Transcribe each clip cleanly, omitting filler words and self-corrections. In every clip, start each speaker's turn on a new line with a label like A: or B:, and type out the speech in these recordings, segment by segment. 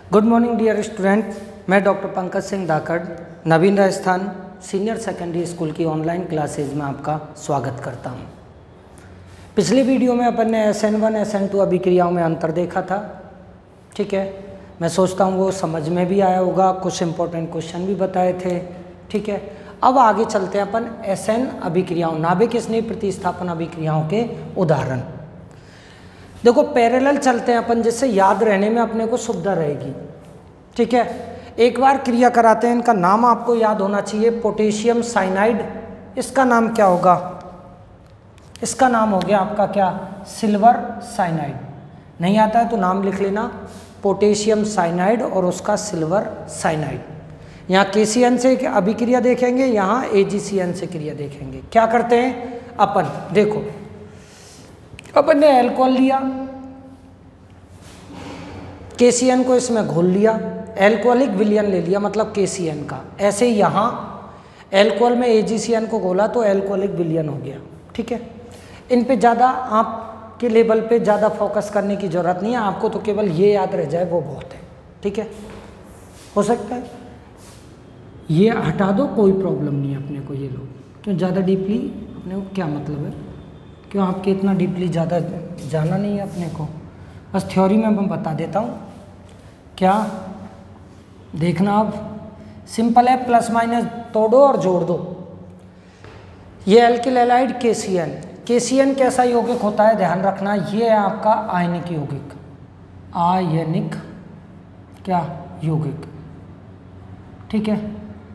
A: Good morning dear student, मैं doctor Pankaj Singh Dhakad Naveen Rajasthan senior secondary school की online classes में आपका स्वागत करता हूं। पिछली वीडियो में अपन ने SN1 SN2 अभिक्रियाओं में अंतर देखा था। ठीक है, मैं सोचता हूं वो समझ में भी आया होगा, कुछ इंपॉर्टेंट क्वेश्चन भी बताए थे। ठीक है, अब आगे चलते हैं अपन SN अभिक्रियाओं, नाभिक स्नेह प्रतिस्थापन अभिक्रियाओं के उदाहरण। देखो पैरेलल चलते हैं अपन, जिससे याद रहने में अपने को सुविधा रहेगी। ठीक है, एक बार क्रिया कराते हैं। इनका नाम आपको याद होना चाहिए, पोटेशियम साइनाइड। इसका नाम क्या होगा? इसका नाम हो गया आपका क्या? Silver cyanide. नहीं आता है तो नाम लिख लेना, पोटेशियम साइनाइड और उसका सिल्वर साइनाइड। यहाँ KCN से अभिक्रिया देखेंगे, यहाँ AgCN से क्रिया देखेंगे। क्या करते हैं अपन? देखो अपन ने अल्कोहल लिया, KCN को इसमें घोल लिया, एल्कोहलिक विलयन ले लिया, मतलब KCN का। ऐसे ही यहाँ एल्कोहल में AgCN को घोला तो एल्कोहलिक विलयन हो गया। ठीक है, इन पे ज़्यादा आपके लेवल पे ज़्यादा फोकस करने की ज़रूरत नहीं है, आपको तो केवल ये याद रह जाए वो बहुत है। ठीक है, हो सकता है ये हटा दो, कोई प्रॉब्लम नहीं है अपने को। ये लोग क्यों ज़्यादा डीपली, अपने को क्या मतलब है, क्यों आपके इतना डीपली ज़्यादा जाना नहीं है अपने को, बस थ्योरी में मैं बता देता हूँ। क्या देखना, अब सिंपल है, प्लस माइनस तोड़ो और जोड़ दो। ये एल्किल हैलाइड KCN कैसा यौगिक होता है ध्यान रखना, ये है आपका आयनिक यौगिक, आयनिक क्या यौगिक। ठीक है,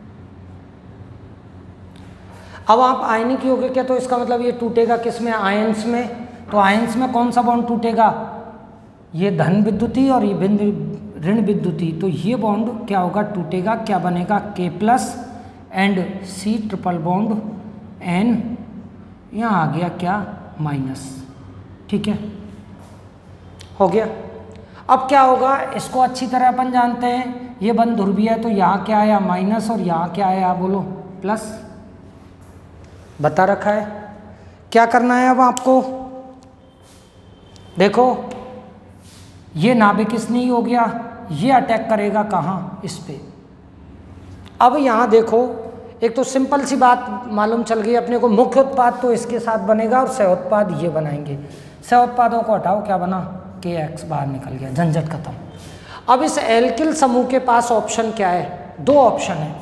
A: अब आप आयनिक यौगिक है तो इसका मतलब ये टूटेगा किस में? आयंस में। तो आयंस में कौन सा बॉन्ड टूटेगा? ये धन विद्युती और ये ऋण विद्युती। तो ये बॉन्ड क्या होगा? टूटेगा। क्या बनेगा? K+ and C triple bond N, यहाँ आ गया क्या? माइनस। ठीक है, हो गया। अब क्या होगा? इसको अच्छी तरह अपन जानते हैं, ये बंद ध्रुवीय है तो यहाँ क्या आया? माइनस, और यहाँ क्या आया? बोलो, प्लस। बता रखा है। क्या करना है अब आपको? देखो ये नाभिक स्नेही हो गया, ये अटैक करेगा कहाँ? इस पे। अब यहाँ देखो, एक तो सिंपल सी बात मालूम चल गई अपने को, मुख्य उत्पाद तो इसके साथ बनेगा और सह उत्पाद ये बनाएंगे। सह उत्पादों को हटाओ, क्या बना? KX बाहर निकल गया, झंझट खत्म। अब इस एल्किल समूह के पास ऑप्शन क्या है? दो ऑप्शन है।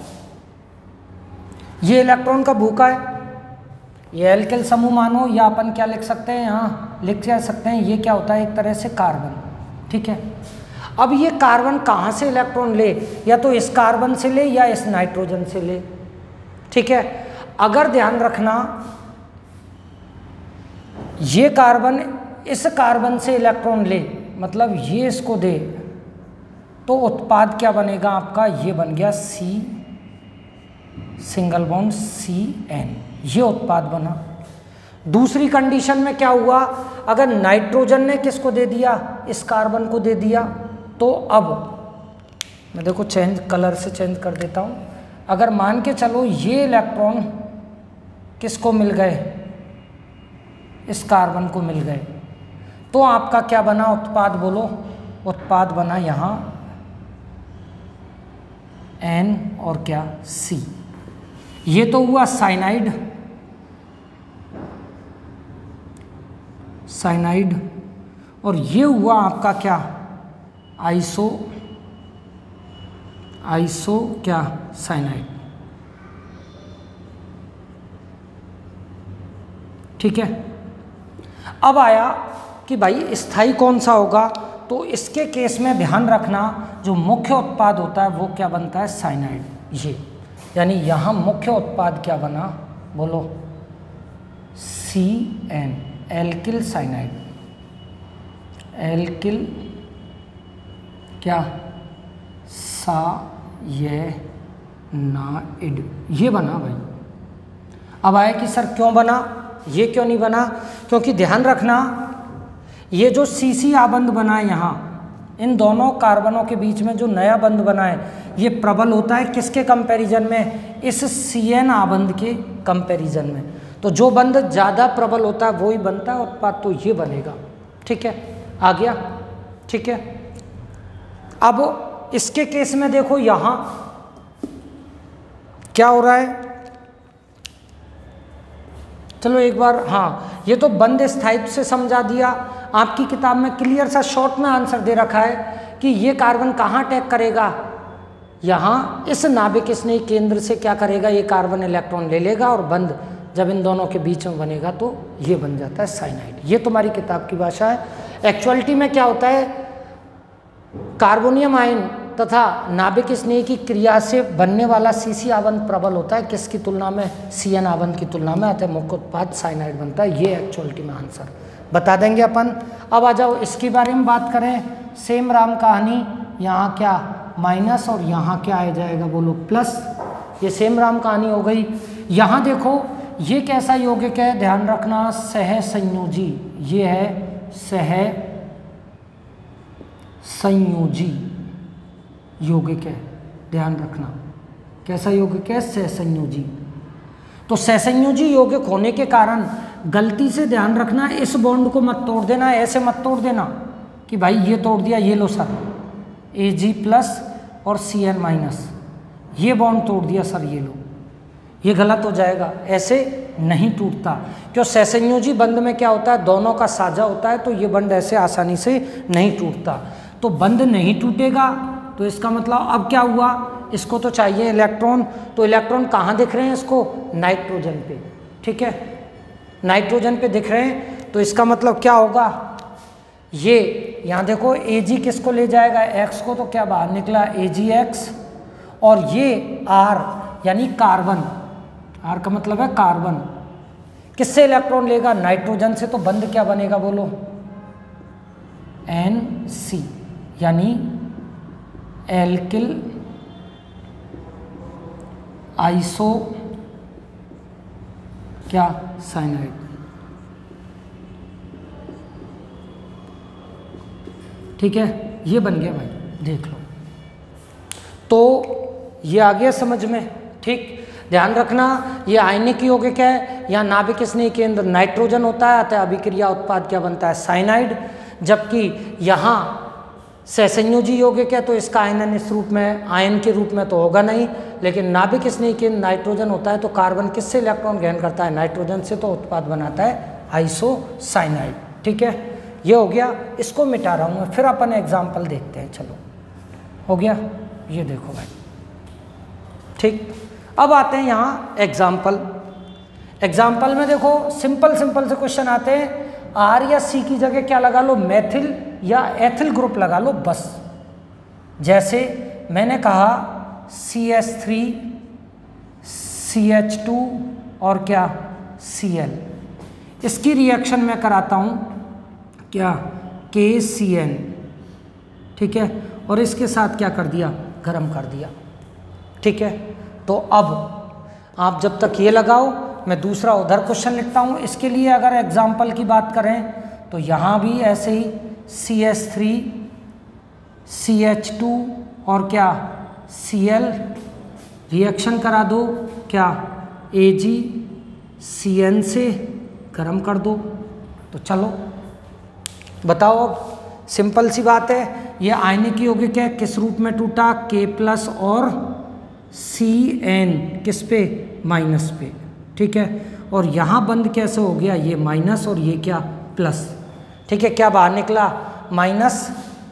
A: ये इलेक्ट्रॉन का भूखा है, ये एल्किल समूह मानो, या अपन क्या लिख सकते हैं, यहाँ लिख क्या सकते हैं, ये क्या होता है? एक तरह से कार्बन। ठीक है, अब ये कार्बन कहाँ से इलेक्ट्रॉन ले? या तो इस कार्बन से ले या इस नाइट्रोजन से ले। ठीक है, अगर ध्यान रखना ये कार्बन इस कार्बन से इलेक्ट्रॉन ले, मतलब ये इसको दे, तो उत्पाद क्या बनेगा आपका? ये बन गया C सिंगल बॉन्ड CN, ये उत्पाद बना। दूसरी कंडीशन में क्या हुआ? अगर नाइट्रोजन ने किसको दे दिया? इस कार्बन को दे दिया, तो अब मैं देखो चेंज कलर से चेंज कर देता हूँ। अगर मान के चलो ये इलेक्ट्रॉन किसको मिल गए? इस कार्बन को मिल गए, तो आपका क्या बना? उत्पाद बोलो, उत्पाद बना यहाँ N और क्या? C। ये तो हुआ साइनाइड, और ये हुआ आपका क्या? आइसो क्या? साइनाइड। ठीक है, अब आया कि भाई स्थायी कौन सा होगा? तो इसके केस में ध्यान रखना, जो मुख्य उत्पाद होता है वो क्या बनता है? साइनाइड। ये यानी यहाँ मुख्य उत्पाद क्या बना? बोलो, CN, एल्किल साइनाइड, एल्किल क्या? साइनाइड, ये बना भाई। अब आए कि सर क्यों बना, ये क्यों नहीं बना? क्योंकि ध्यान रखना, ये जो CC आबंध बना है यहाँ, इन दोनों कार्बनों के बीच में जो नया बंध बना है, ये प्रबल होता है किसके कंपैरिजन में? इस CN आबंध के कंपैरिजन में। तो जो बंध ज़्यादा प्रबल होता है वो ही बनता है उत्पाद, तो ये बनेगा। ठीक है, आ गया। ठीक है, अब इसके केस में देखो यहां क्या हो रहा है, चलो एक बार, हाँ ये तो बंद स्थायित्व से समझा दिया। आपकी किताब में क्लियर सा शॉर्ट में आंसर दे रखा है कि ये कार्बन कहाँ अटैक करेगा, यहाँ इस नाभिक स्नेही केंद्र से क्या करेगा, ये कार्बन इलेक्ट्रॉन ले लेगा और बंद जब इन दोनों के बीच में बनेगा तो ये बन जाता है साइनाइड। ये तुम्हारी किताब की भाषा है। एक्चुअलिटी में क्या होता है, कार्बोनियम आयन तथा नाभिक स्नेही की क्रिया से बनने वाला सीसी आवंत प्रबल होता है, किसकी तुलना में, CN आवंत की तुलना में, अतः मुख्य उत्पाद साइनाइड बनता है। ये एक्चुअलिटी में आंसर बता देंगे अपन। अब आ जाओ इसके बारे में बात करें। सेम राम कहानी, यहाँ क्या माइनस और यहाँ क्या आ जाएगा, बोलो प्लस। ये सेम राम कहानी हो गई। यहाँ देखो ये कैसा यौगिक है, ध्यान रखना, सह संयोजी, ये है सह संयोजी यौगिक है, ध्यान रखना कैसा यौगिक है, सहसंयोजी। तो सहसंयोजी यौगिक होने के कारण गलती से ध्यान रखना, इस बॉन्ड को मत तोड़ देना, ऐसे मत तोड़ देना कि भाई ये तोड़ दिया, ये लो सर Ag+ और Cn-, ये बॉन्ड तोड़ दिया सर, ये लो, ये गलत हो जाएगा, ऐसे नहीं टूटता। क्यों, सहसंयोजी बंध में क्या होता है, दोनों का साझा होता है, तो ये बंध ऐसे आसानी से नहीं टूटता। तो बंध नहीं टूटेगा तो इसका मतलब अब क्या हुआ, इसको तो चाहिए इलेक्ट्रॉन, तो इलेक्ट्रॉन कहाँ दिख रहे हैं इसको, नाइट्रोजन पे, ठीक है, नाइट्रोजन पे दिख रहे हैं। तो इसका मतलब क्या होगा, ये यहाँ देखो Ag किसको ले जाएगा, X को, तो क्या बाहर निकला Agx, और ये R यानी कार्बन, R का मतलब है कार्बन, किससे इलेक्ट्रॉन लेगा, नाइट्रोजन से, तो बंध क्या बनेगा बोलो, NC यानी एल्किल आइसो क्या साइनाइड। ठीक है, ये बन गया भाई, देख लो। तो ये आ गया समझ में, ठीक। ध्यान रखना ये आयनिक यौगिक है, यहाँ नाभिक स्नेही केंद्र नाइट्रोजन होता है, अतः अभिक्रिया उत्पाद क्या बनता है, साइनाइड। जबकि यहाँ सहसंयोजी यौगिक है तो इसका आयनन इस रूप में, आयन के रूप में तो होगा नहीं, लेकिन नाभिक स्नेही केंद्र नाइट्रोजन होता है तो कार्बन किससे इलेक्ट्रॉन ग्रहण करता है, नाइट्रोजन से, तो उत्पाद बनाता है आइसोसाइनाइड। ठीक है, ये हो गया, इसको मिटा रहा हूँ मैं, फिर अपन एग्जाम्पल देखते हैं। चलो हो गया, ये देखो भाई, ठीक। अब आते हैं यहाँ एग्जाम्पल। एग्जाम्पल में देखो सिंपल सिंपल से क्वेश्चन आते हैं, R या C की जगह क्या लगा लो, मेथिल या एथिल ग्रुप लगा लो बस। जैसे मैंने कहा CH3 CH2 और क्या Cl, इसकी रिएक्शन मैं कराता हूँ क्या, KCN, ठीक है, और इसके साथ क्या कर दिया, गर्म कर दिया। ठीक है, तो अब आप जब तक ये लगाओ मैं दूसरा उधर क्वेश्चन लिखता हूँ। इसके लिए अगर एग्जाम्पल की बात करें तो यहाँ भी ऐसे ही CH3 CH2 और क्या Cl रिएक्शन करा दो, क्या AgCN से गर्म कर दो। तो चलो बताओ, अब सिंपल सी बात है, ये आयनिक यौगिक है, किस रूप में टूटा, K+ और Cn किस पे, माइनस पे। ठीक है, और यहाँ बंद कैसे हो गया, ये माइनस और ये क्या प्लस। ठीक है, क्या बाहर निकला, माइनस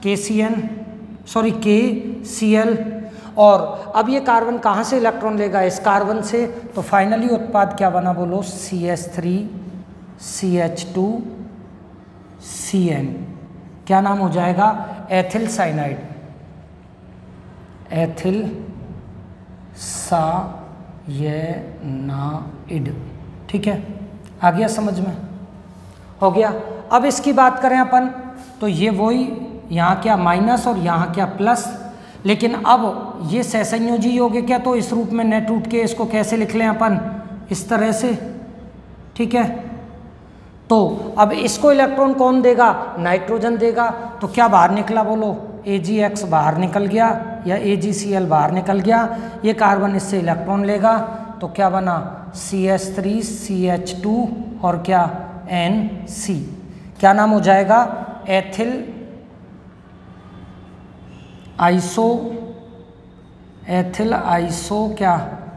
A: KCl, और अब ये कार्बन कहाँ से इलेक्ट्रॉन लेगा, इस कार्बन से, तो फाइनली उत्पाद क्या बना बोलो, CH3 CH2 Cn, क्या नाम हो जाएगा, एथिल साइनाइड, एथिल सायनाइड। ठीक है, आ गया समझ में, हो गया। अब इसकी बात करें अपन तो ये वही, यहाँ क्या माइनस और यहाँ क्या प्लस, लेकिन अब ये सहसंयोजी यौगिक है तो इस रूप में न टूट के इसको कैसे लिख लें अपन, इस तरह से। ठीक है, तो अब इसको इलेक्ट्रॉन कौन देगा, नाइट्रोजन देगा, तो क्या बाहर निकला बोलो, Agx बाहर निकल गया या AgCl बाहर निकल गया, ये कार्बन इससे इलेक्ट्रॉन लेगा, तो क्या बना CH3 CH2 और क्या NC, क्या नाम हो जाएगा, एथिल आइसो एथिल आइसो क्या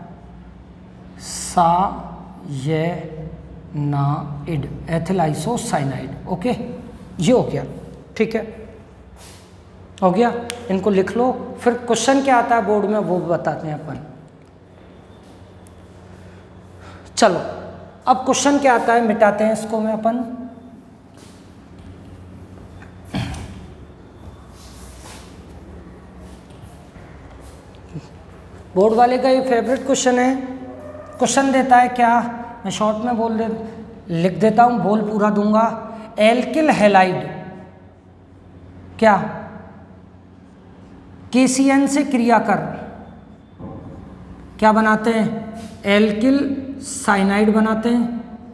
A: cyanide, ethyl iso cyanide. Okay, ये हो गया, ठीक है, हो गया। इनको लिख लो, फिर क्वेश्चन क्या आता है बोर्ड में वो बताते हैं अपन। चलो अब क्वेश्चन क्या आता है मिटाते हैं इसको में अपन। बोर्ड वाले का ये फेवरेट क्वेश्चन है। क्वेश्चन देता है क्या, मैं शॉर्ट में लिख देता हूँ, बोल पूरा दूंगा। एल्किल हैलाइड क्या KCN से क्रिया कर क्या बनाते हैं, एल्किल साइनाइड बनाते हैं,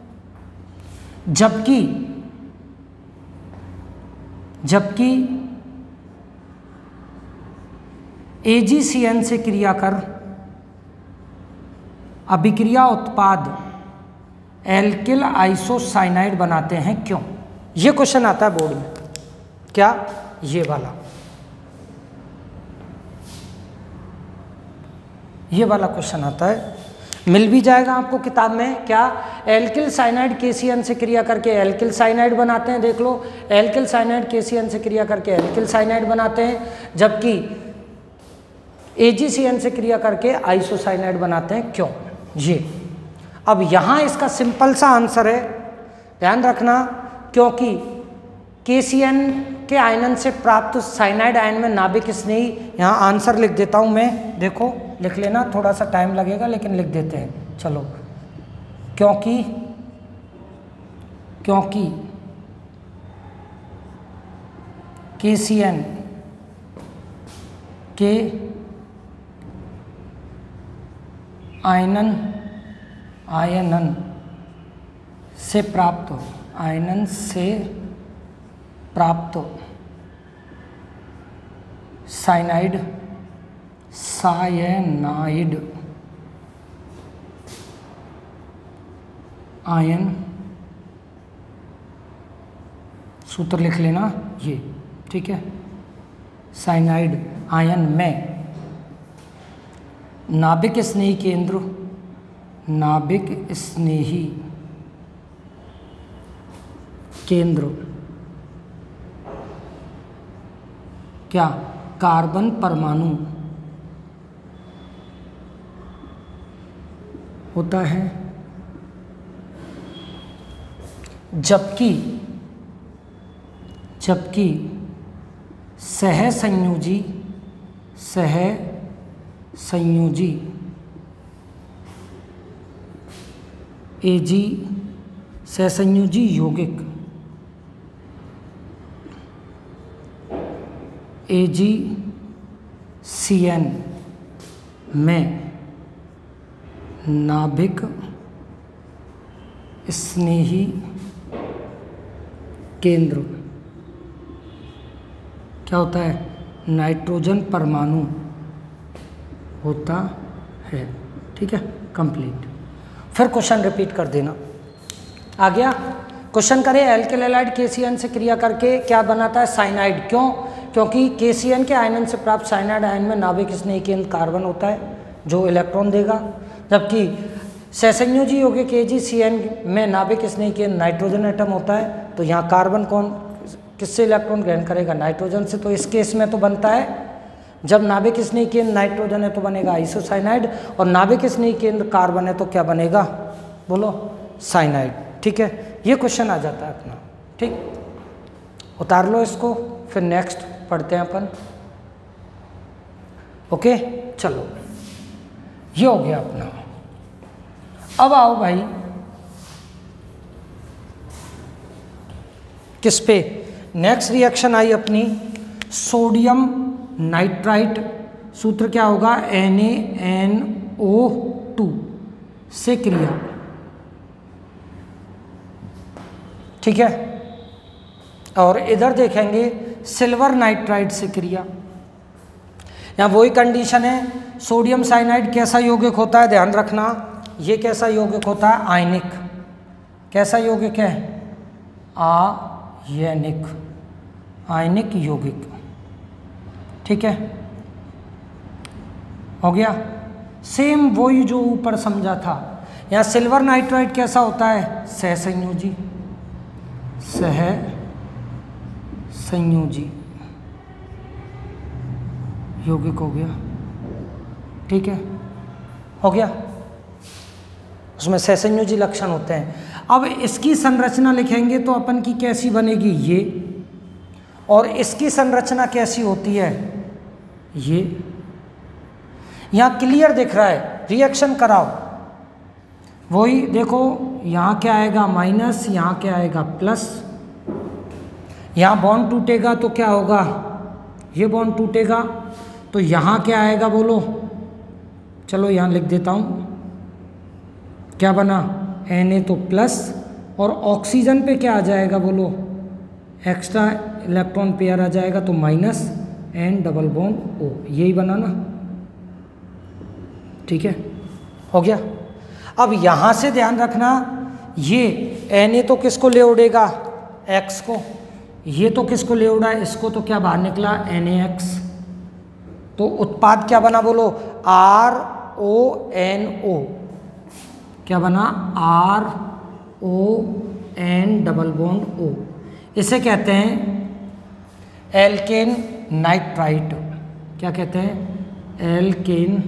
A: जबकि AgCN से क्रिया कर अभिक्रिया उत्पाद एल्किल आइसोसाइनाइड बनाते हैं, क्यों? ये क्वेश्चन आता है बोर्ड में, क्या ये वाला क्वेश्चन आता है, मिल भी जाएगा आपको किताब में। क्या एल्किल साइनाइड KCN से क्रिया करके एल्किल साइनाइड बनाते हैं, देख लो, एल्किल साइनाइड KCN से क्रिया करके एल्किल साइनाइड बनाते हैं, जबकि AgCN से क्रिया करके आइसोसाइनाइड बनाते हैं, क्यों? ये अब यहाँ इसका सिंपल सा आंसर है, ध्यान रखना, क्योंकि KCN के आयनन से प्राप्त साइनाइड आयन में नाभिक स्नेही, यहाँ आंसर लिख देता हूँ मैं, देखो लिख लेना, थोड़ा सा टाइम लगेगा लेकिन लिख देते हैं। चलो, क्योंकि KCN के आयनन से प्राप्त साइनाइड आयन, सूत्र लिख लेना ये, ठीक है, साइनाइड आयन में नाभिक स्नेही केंद्र क्या कार्बन परमाणु होता है, जबकि सहसंयोजी सहसंयोजी यौगिक AgCN में नाभिक स्नेही केंद्र क्या होता है, नाइट्रोजन परमाणु होता है, ठीक है, कंप्लीट। फिर क्वेश्चन रिपीट कर देना, आ गया। क्वेश्चन करें, एल्किल हैलाइड KCN से क्रिया करके क्या बनाता है, साइनाइड, क्यों? क्योंकि KCN के आयनन से प्राप्त साइनाइड आयन में नाभिक स्नेही केंद्र कार्बन होता है जो इलेक्ट्रॉन देगा, जबकि सहसंयोजी यौगिक AgCN में नाभिक स्नेही केंद्र नाइट्रोजन एटम होता है, तो यहाँ कार्बन कौन किससे इलेक्ट्रॉन ग्रहण करेगा, नाइट्रोजन से। तो इस केस में तो बनता है, जब नाभिक स्नेही केंद्र नाइट्रोजन है तो बनेगा आइसोसाइनाइड, और नाभिक स्नेही केंद्र कार्बन है तो क्या बनेगा, बोलो, साइनाइड, ठीक है। ये क्वेश्चन आ जाता है अपना, ठीक, उतार लो इसको, फिर नेक्स्ट पढ़ते हैं अपन। ओके, चलो, ये हो गया अपना। अब आओ भाई किस पे, नेक्स्ट रिएक्शन आई अपनी सोडियम नाइट्राइट, सूत्र क्या होगा, NaNO2 से क्रिया, ठीक है। और इधर देखेंगे सिल्वर नाइट्राइट से क्रिया, यहाँ वही कंडीशन है, सोडियम साइनाइड कैसा यौगिक होता है, ध्यान रखना, ये कैसा यौगिक होता है, आयनिक, कैसा यौगिक है, आयनिक यौगिक, ठीक है, हो गया। सेम वही जो ऊपर समझा था। यहाँ सिल्वर नाइट्राइड कैसा होता है? सहसंयोजी, सहसंयोजी यौगिक हो गया, ठीक है, हो गया। उसमें सहसंयोजी लक्षण होते हैं। अब इसकी संरचना लिखेंगे तो अपन की कैसी बनेगी? ये, और इसकी संरचना कैसी होती है? ये। यहाँ क्लियर दिख रहा है, रिएक्शन कराओ। वही देखो, यहाँ क्या आएगा? माइनस, यहाँ क्या आएगा? प्लस। यहाँ बॉन्ड टूटेगा तो क्या होगा? ये बॉन्ड टूटेगा तो यहाँ क्या आएगा बोलो? चलो यहाँ लिख देता हूँ, क्या बना? Na तो प्लस, और ऑक्सीजन पे क्या आ जाएगा बोलो? एक्स्ट्रा इलेक्ट्रॉन पेयर आ जाएगा तो minus N double bond O, यही बना ना, ठीक है, हो गया। अब यहाँ से ध्यान रखना, ये Na तो किसको ले उड़ेगा? X को। ये तो किसको ले उड़ा? इसको। तो क्या बाहर निकला? NaX। तो उत्पाद क्या बना बोलो? RONO। क्या बना? RON double bond O। इसे कहते हैं एल्केन नाइट्राइट। क्या कहते हैं? एल्केन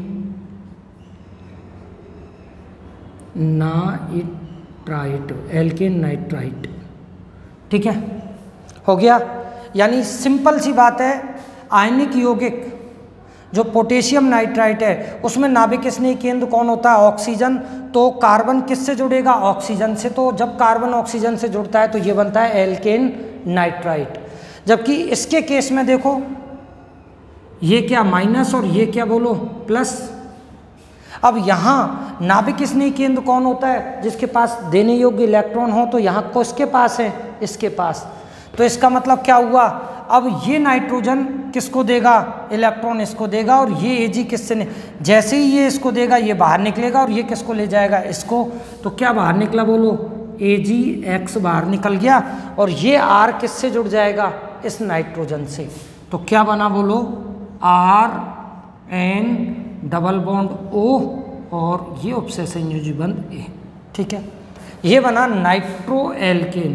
A: नाइट्राइट, एल्केन नाइट्राइट, ठीक है, हो गया। यानी सिंपल सी बात है, आयनिक यौगिक जो पोटेशियम नाइट्राइट है उसमें नाभिक स्नेही केंद्र कौन होता है? ऑक्सीजन। तो कार्बन किससे जुड़ेगा? ऑक्सीजन से। तो जब कार्बन ऑक्सीजन से जुड़ता है तो ये बनता है एल्केन नाइट्राइट। जबकि इसके केस में देखो, ये क्या? माइनस, और ये क्या बोलो? प्लस। अब यहाँ नाभिक स्नेही केंद्र कौन होता है? जिसके पास देने योग्य इलेक्ट्रॉन हो। तो यहाँ किसके पास है? इसके पास। तो इसका मतलब क्या हुआ? अब ये नाइट्रोजन किसको देगा? इलेक्ट्रॉन इसको देगा, और ये Ag किससे ने, जैसे ही ये इसको देगा ये बाहर निकलेगा, और ये किसको ले जाएगा? इसको। तो क्या बाहर निकला बोलो? AgX बाहर निकल गया, और ये R किससे जुड़ जाएगा? इस नाइट्रोजन से। तो क्या बना बोलो? RN डबल बॉन्ड O, और ये उपसहसंयोजी बंध A, ठीक है। ये बना नाइट्रो एल्केन।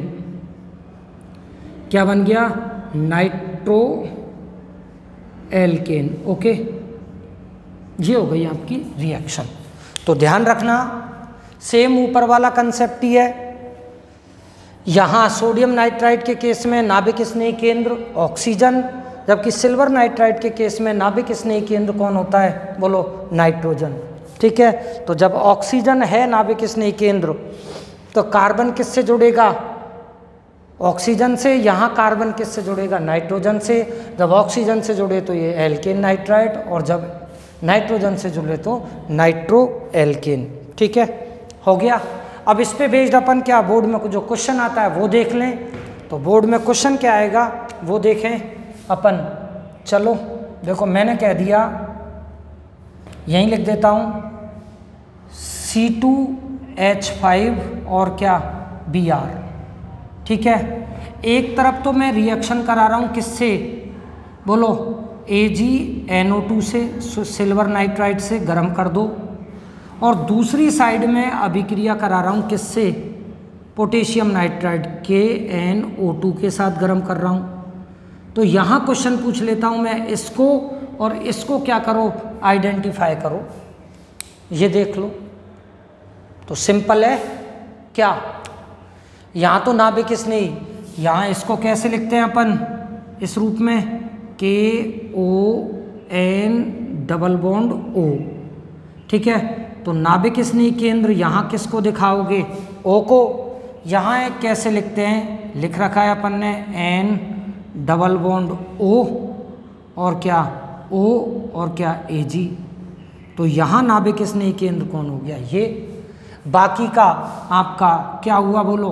A: क्या बन गया? Nitro alkene. ओके, ये हो गई आपकी रिएक्शन। तो ध्यान रखना, सेम ऊपर वाला कंसेप्ट ही है। यहाँ सोडियम नाइट्राइट के केस में नाभिक स्नेही केंद्र ऑक्सीजन, जबकि सिल्वर नाइट्राइट के केस में नाभिक स्नेही केंद्र कौन होता है बोलो? नाइट्रोजन, ठीक है। तो जब ऑक्सीजन है नाभिक स्नेही केंद्र, तो कार्बन किससे जुड़ेगा? ऑक्सीजन से। यहाँ कार्बन किससे जुड़ेगा? नाइट्रोजन से। जब ऑक्सीजन से जुड़े तो ये एल्केन नाइट्राइट, और जब नाइट्रोजन से जुड़े तो नाइट्रो एल्केन, ठीक है, हो गया। अब इस पे बेस्ड अपन क्या बोर्ड में जो क्वेश्चन आता है वो देख लें। तो बोर्ड में क्वेश्चन क्या आएगा वो देखें अपन। चलो देखो, मैंने कह दिया, यहीं लिख देता हूँ, C2H5 और क्या? Br, ठीक है। एक तरफ तो मैं रिएक्शन करा रहा हूँ किससे बोलो? AgNO2 से, सिल्वर नाइट्राइट से, गर्म कर दो। और दूसरी साइड में अभिक्रिया करा रहा हूँ किससे? पोटेशियम नाइट्राइट KNO2 के साथ गर्म कर रहा हूँ। तो यहाँ क्वेश्चन पूछ लेता हूँ मैं, इसको और इसको क्या करो? आइडेंटिफाई करो। ये देख लो, तो सिंपल है क्या? यहाँ तो नाभिक स्नेही, यहाँ इसको कैसे लिखते हैं अपन? इस रूप में KON डबल बॉन्ड O, ठीक है। तो नाभिक स्नेही केंद्र यहाँ किसको दिखाओगे? O को। यहाँ एक कैसे लिखते हैं? लिख रखा है अपन ने N डबल बॉन्ड O, और क्या? O, और क्या? Ag। तो यहाँ नाभिक स्नेही केंद्र कौन हो गया? ये। बाकी का आपका क्या हुआ बोलो?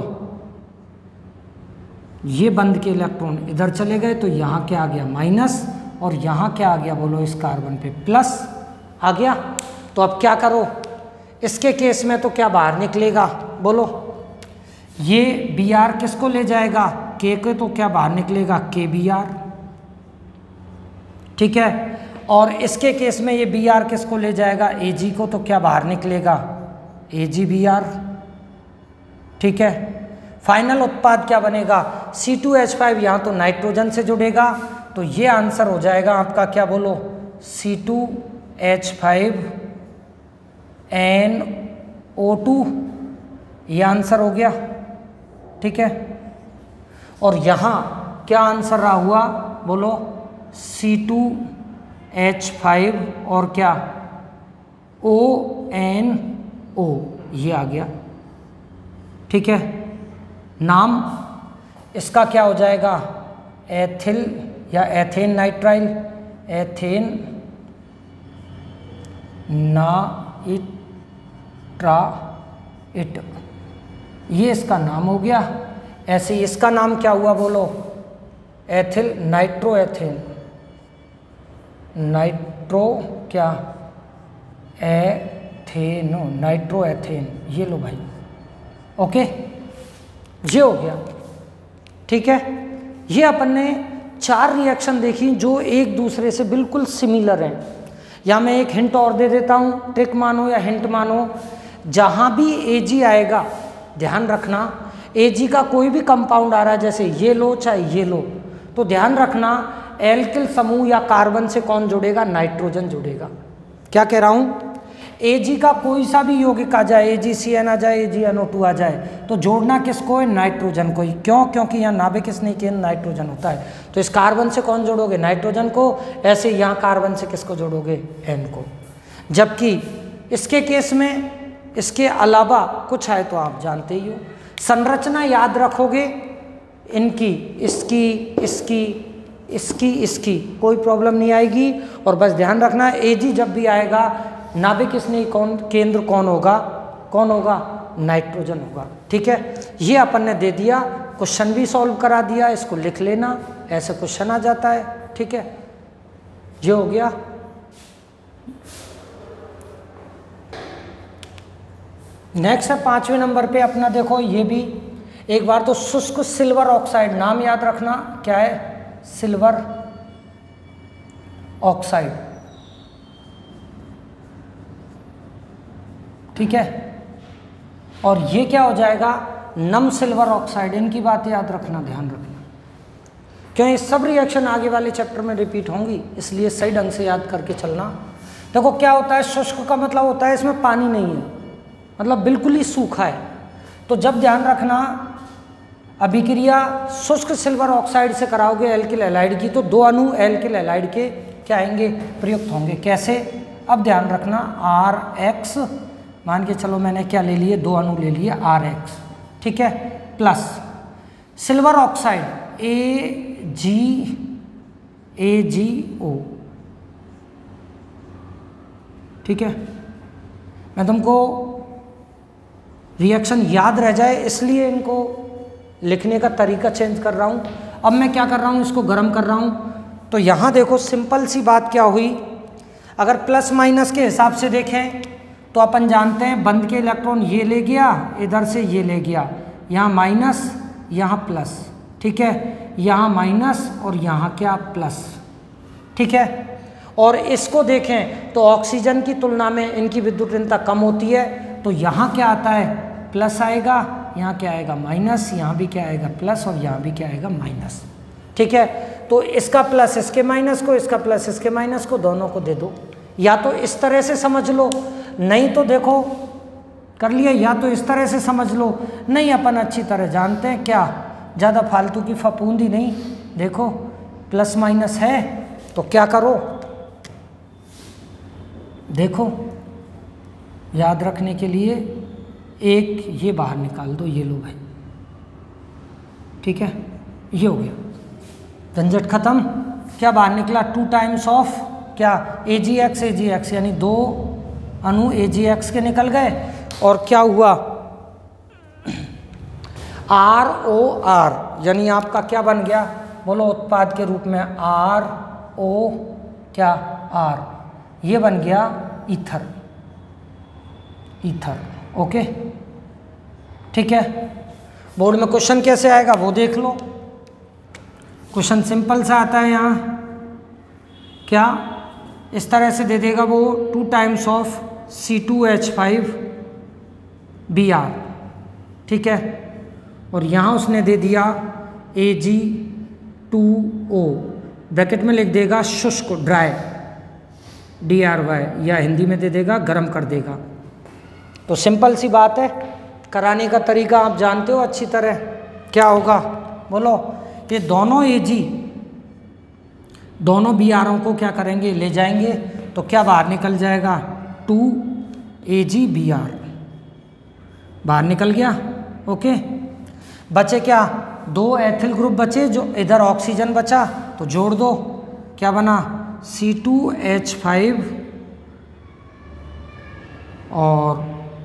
A: ये बंद के इलेक्ट्रॉन इधर चले गए, तो यहाँ क्या आ गया? माइनस, और यहाँ क्या आ गया बोलो? इस कार्बन पे प्लस आ गया। तो अब क्या करो? इसके केस में तो क्या बाहर निकलेगा बोलो? ये Br किसको ले जाएगा? K के। तो क्या बाहर निकलेगा? KBr, ठीक है। और इसके केस में ये बी आर किसको ले जाएगा, ए जी को, तो क्या बाहर निकलेगा, ए जी बी आर। ठीक है, फाइनल उत्पाद क्या बनेगा, C2H5, यहाँ तो नाइट्रोजन से जुड़ेगा, तो ये आंसर हो जाएगा आपका, क्या बोलो, C2H5NO2, ये आंसर हो गया। ठीक है, और यहाँ क्या आंसर रहा हुआ, बोलो, C2H5 और क्या, ONO, ये आ गया। ठीक है, नाम इसका क्या हो जाएगा, एथिल या एथेन नाइट्राइल, एथेन नाइट्राइट, ये इसका नाम हो गया। ऐसे इसका नाम क्या हुआ, बोलो, एथिल नाइट्रोएथेन, नाइट्रो क्या, एथेनो, नाइट्रोएथेन, ये लो भाई। ओके, ये हो गया। ठीक है, ये अपन ने 4 रिएक्शन देखी जो एक दूसरे से बिल्कुल सिमिलर हैं। या मैं एक हिंट और दे देता हूँ, ट्रिक मानो या हिंट मानो, जहाँ भी Ag आएगा, ध्यान रखना, Ag का कोई भी कंपाउंड आ रहा है, जैसे ये लो चाहे ये लो, तो ध्यान रखना एल्किल समूह या कार्बन से कौन जुड़ेगा, नाइट्रोजन जुड़ेगा। क्या कह रहा हूँ, Ag का कोई सा भी यौगिक आ जाए, AgCN आ जाए, AgNO2 आ जाए, तो जोड़ना किसको है, नाइट्रोजन को ही। क्यों, क्योंकि यहाँ नाभिक स्नेही केंद्र नाइट्रोजन होता है, तो इस कार्बन से कौन जोड़ोगे, नाइट्रोजन को। ऐसे यहाँ कार्बन से किसको जोड़ोगे, N को। जबकि इसके केस में इसके अलावा कुछ है तो आप जानते ही हो। संरचना याद रखोगे इनकी, इसकी, इसकी, इसकी, इसकी, कोई प्रॉब्लम नहीं आएगी। और बस ध्यान रखना Ag जब भी आएगा, नाभिक स्नेही केंद्र कौन होगा, कौन होगा, नाइट्रोजन होगा। ठीक है, ये अपन ने दे दिया, क्वेश्चन भी सॉल्व करा दिया, इसको लिख लेना, ऐसे क्वेश्चन आ जाता है। ठीक है, ये हो गया। नेक्स्ट है 5वें नंबर पे अपना, देखो ये भी एक बार तो शुष्क सिल्वर ऑक्साइड, नाम याद रखना क्या है, सिल्वर ऑक्साइड। ठीक है, और ये क्या हो जाएगा, नम सिल्वर ऑक्साइड। इनकी बात याद रखना, ध्यान रखना, क्यों ये सब रिएक्शन आगे वाले चैप्टर में रिपीट होंगी, इसलिए सही ढंग से याद करके चलना। देखो क्या होता है, शुष्क का मतलब होता है इसमें पानी नहीं है, मतलब बिल्कुल ही सूखा है। तो जब ध्यान रखना अभिक्रिया शुष्क सिल्वर ऑक्साइड से कराओगे एल्किल हैलाइड की, तो 2 अणु एल्किल हैलाइड के क्या आएंगे, प्रयुक्त होंगे। कैसे, अब ध्यान रखना, RX, मान के चलो मैंने क्या ले लिए, 2 अणु ले लिए RX, ठीक है, प्लस सिल्वर ऑक्साइड AgO। ठीक है, मैं तुमको रिएक्शन याद रह जाए इसलिए इनको लिखने का तरीका चेंज कर रहा हूँ। अब मैं क्या कर रहा हूँ, इसको गर्म कर रहा हूँ। तो यहाँ देखो सिंपल सी बात क्या हुई, अगर प्लस माइनस के हिसाब से देखें तो अपन जानते हैं बंद के इलेक्ट्रॉन ये ले गया, इधर से ये ले गया, यहाँ माइनस यहाँ प्लस। ठीक है, यहाँ माइनस और यहाँ क्या, प्लस। ठीक है, और इसको देखें तो ऑक्सीजन की तुलना में इनकी विद्युत ऋणता कम होती है, तो यहाँ क्या आता है, प्लस आएगा, यहाँ क्या आएगा, माइनस, यहाँ भी क्या आएगा, प्लस, और यहाँ भी क्या आएगा, माइनस। ठीक है, तो इसका प्लस इसके माइनस को, इसका प्लस इसके माइनस को, दोनों को दे दो। या तो इस तरह से समझ लो, नहीं तो देखो कर लिया, या तो इस तरह से समझ लो, नहीं अपन अच्छी तरह जानते हैं, क्या ज़्यादा फालतू की फफूंदी नहीं। देखो प्लस माइनस है तो क्या करो, देखो याद रखने के लिए एक ये बाहर निकाल दो, ये लो भाई। ठीक है, ये हो गया, झंझट खत्म। क्या बाहर निकला, 2 टाइम्स ऑफ क्या, AgX, यानी 2 अणु AgX के निकल गए। और क्या हुआ, ROR, यानी आपका क्या बन गया, बोलो उत्पाद के रूप में RO क्या, R, ये बन गया ईथर, ईथर। ओके, ठीक है, बोर्ड में क्वेश्चन कैसे आएगा वो देख लो। क्वेश्चन सिंपल सा आता है यहाँ, क्या इस तरह से दे देगा वो 2 टाइम्स ऑफ C2H5Br, ठीक है। और यहाँ उसने दे दिया Ag2O, ब्रैकेट में लिख देगा शुष्क ड्राई DRY, या हिंदी में दे देगा गर्म कर देगा। तो सिंपल सी बात है, कराने का तरीका आप जानते हो अच्छी तरह। क्या होगा बोलो, ये दोनों Ag दोनों Br को क्या करेंगे, ले जाएंगे, तो क्या बाहर निकल जाएगा 2AgBr, बाहर निकल गया। ओके, बचे क्या, 2 एथिल ग्रुप बचे, जो इधर ऑक्सीजन बचा तो जोड़ दो, क्या बना C2H5 और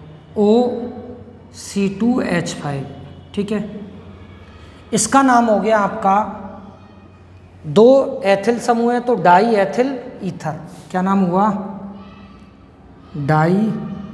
A: OC2H5, ठीक है। इसका नाम हो गया आपका, 2 एथिल समूह है तो डाई एथिल ईथर, क्या नाम हुआ, डाई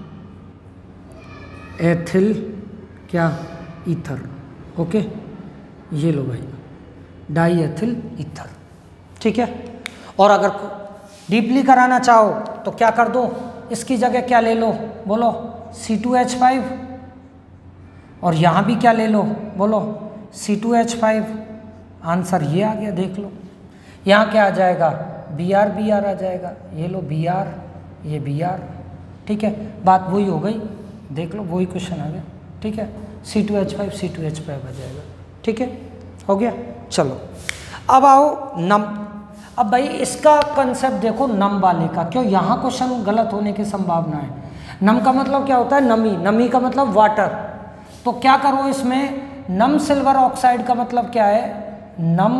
A: एथिल क्या ईथर। ओके, ये लो भाई डाई एथिल ईथर, ठीक है। और अगर डीपली कराना चाहो तो क्या कर दो, इसकी जगह क्या ले लो बोलो C2H5, और यहाँ भी क्या ले लो बोलो C2H5। आंसर ये आ गया, देख लो। यहाँ क्या आ जाएगा, Br आ जाएगा, ये लो Br, ये Br, ठीक है। बात वही हो गई, देख लो वही क्वेश्चन आ गया, ठीक है। C2H5 आ जाएगा, ठीक है, हो गया। चलो अब आओ नम। अब भाई इसका कंसेप्ट देखो नम वाले का, क्यों यहाँ क्वेश्चन गलत होने की संभावना है। नम का मतलब क्या होता है, नमी, नमी का मतलब वाटर। तो क्या करो इसमें, नम सिल्वर ऑक्साइड का मतलब क्या है, नम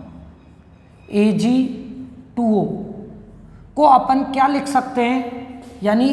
A: Ag2O को अपन क्या लिख सकते हैं, यानी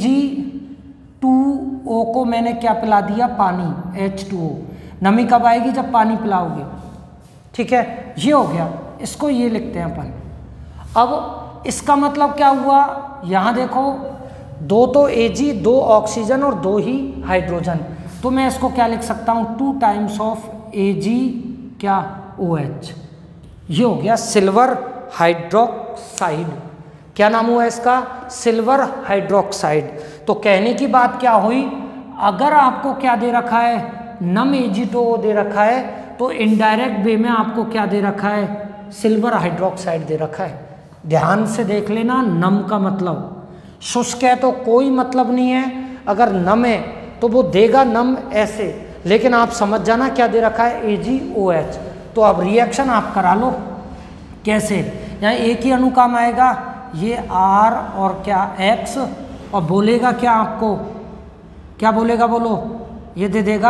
A: Ag2O को मैंने क्या पिला दिया, पानी, H2O। नमी कब आएगी, जब पानी पिलाओगे, ठीक है। ये हो गया, इसको ये लिखते हैं अपन। अब इसका मतलब क्या हुआ, यहाँ देखो 2 तो Ag, 2 ऑक्सीजन और 2 ही हाइड्रोजन, तो मैं इसको क्या लिख सकता हूँ, 2 टाइम्स ऑफ Ag क्या OH। ये हो गया सिल्वर हाइड्रोक्साइड। क्या नाम हुआ इसका, सिल्वर हाइड्रोक्साइड। तो कहने की बात क्या हुई, अगर आपको क्या दे रखा है, नम Ag2O दे रखा है, तो इनडायरेक्ट वे में आपको क्या दे रखा है, सिल्वर हाइड्रोक्साइड दे रखा है। ध्यान से देख लेना, नम का मतलब, शुष्क है तो कोई मतलब नहीं है, अगर नम है तो वो देगा नम ऐसे, लेकिन आप समझ जाना क्या दे रखा है, AgOH। तो अब रिएक्शन आप करा लो, कैसे, यहाँ एक ही अणु काम आएगा, ये R और क्या X, और बोलेगा क्या आपको, क्या बोलेगा बोलो, ये दे देगा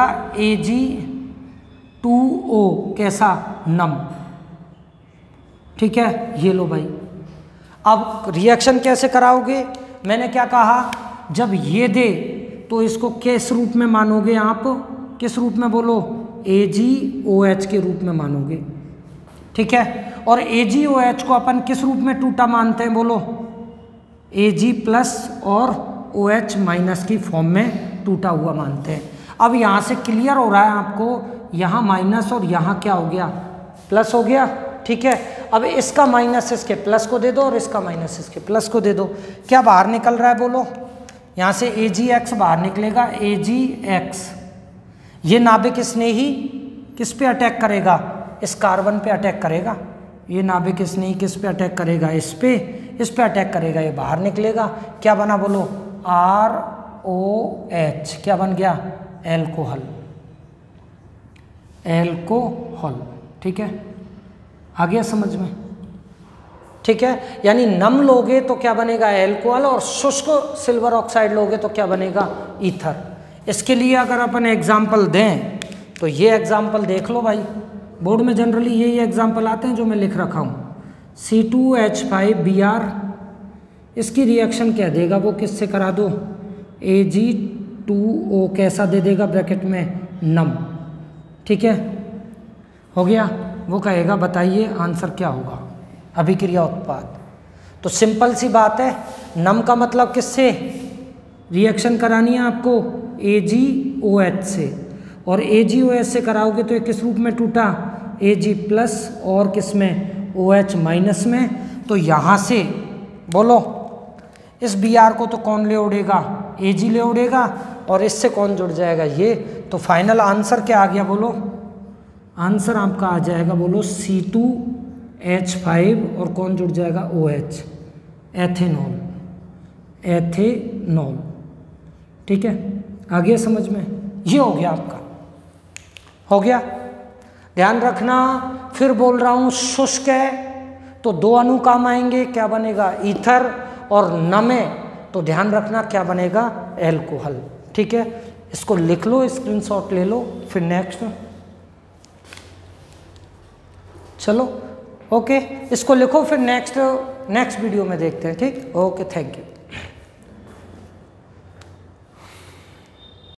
A: Ag2O कैसा, नम, ठीक है। ये लो भाई, अब रिएक्शन कैसे कराओगे, मैंने क्या कहा, जब ये दे तो इसको किस रूप में मानोगे आप, किस रूप में बोलो, AgOH के रूप में मानोगे, ठीक है। और AgOH को अपन किस रूप में टूटा मानते हैं बोलो, Ag+ और OH- की फॉर्म में टूटा हुआ मानते हैं। अब यहाँ से क्लियर हो रहा है आपको, यहाँ माइनस और यहाँ क्या हो गया, प्लस हो गया, ठीक है। अब इसका माइनस इसके प्लस को दे दो और इसका माइनस इसके प्लस को दे दो, क्या बाहर निकल रहा है बोलो, यहाँ से Agx बाहर निकलेगा, Agx। ये नाभिक स्नेही किस पे अटैक करेगा, इस कार्बन पे अटैक करेगा, ये नाभिक स्नेही किस पे अटैक करेगा, इस पे अटैक करेगा, ये बाहर निकलेगा, क्या बना बोलो, ROH, क्या बन गया, एल्कोहल, एल्कोहल, ठीक है। आ गया समझ में, ठीक है। यानी नम लोगे तो क्या बनेगा, एल्कोहल, और शुष्क सिल्वर ऑक्साइड लोगे तो क्या बनेगा, ईथर। इसके लिए अगर अपन एग्जाम्पल दें तो ये एग्जाम्पल देख लो भाई, बोर्ड में जनरली यही एग्जाम्पल आते हैं जो मैं लिख रखा हूँ। C2H5Br, इसकी रिएक्शन क्या देगा, वो किससे करा दो, Ag2O कैसा दे देगा, ब्रैकेट में नम, ठीक है, हो गया। वो कहेगा बताइए आंसर क्या होगा, अभिक्रिया उत्पाद। तो सिंपल सी बात है, नम का मतलब किससे रिएक्शन करानी है आपको, AgOH से, और AgOH से कराओगे तो ये किस रूप में टूटा, Ag+ और किस में, OH- में, तो यहाँ से बोलो इस बी आर को तो कौन ले उड़ेगा, Ag ले उड़ेगा, और इससे कौन जुड़ जाएगा, ये। तो फाइनल आंसर क्या आ गया बोलो, आंसर आपका आ जाएगा बोलो C2H5 और कौन जुड़ जाएगा OH, एथेनॉल, एथेनॉल। ठीक है, आ गया समझ में, ये हो गया आपका, हो गया। ध्यान रखना, फिर बोल रहा हूँ, शुष्क है तो दो अणु काम आएंगे, क्या बनेगा, ईथर, और नमे तो ध्यान रखना क्या बनेगा, एल्कोहल। ठीक है, इसको लिख लो, स्क्रीनशॉट ले लो, फिर नेक्स्ट चलो, ओके, इसको लिखो, फिर नेक्स्ट वीडियो में देखते हैं। ठीक, ओके, थैंक यू।